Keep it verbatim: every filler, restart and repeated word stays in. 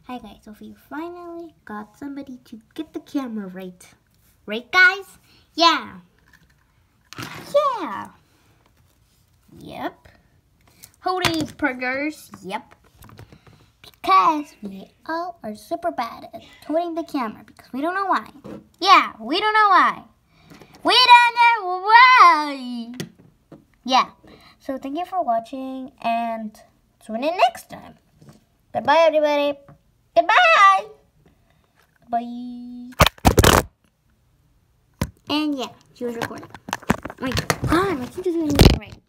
Hi guys, so we finally got somebody to get the camera right. Right guys? Yeah. Yeah. Yep. Howdy, Purgers. Yep. Because we all are super bad at holding the camera because we don't know why. Yeah, we don't know why. We don't know why. Yeah. So thank you for watching and tune in next time. Goodbye, everybody. Goodbye. Bye. And yeah, she was recording. Oh my God, I can't do anything right.